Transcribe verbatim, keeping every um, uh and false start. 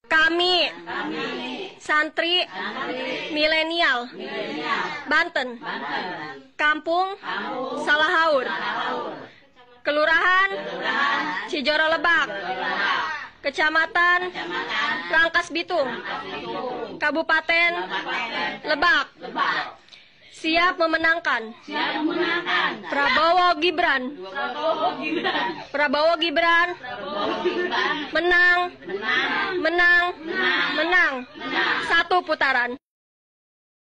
Kami, santri, milenial, Banten, Kampung, Salahaur, Kelurahan, Cijoro Lebak, Kecamatan, Rangkas Bitung, Kabupaten, Lebak, siap memenangkan Prabowo Gibran. Prabowo Gibran menang, menang, menang, satu putaran.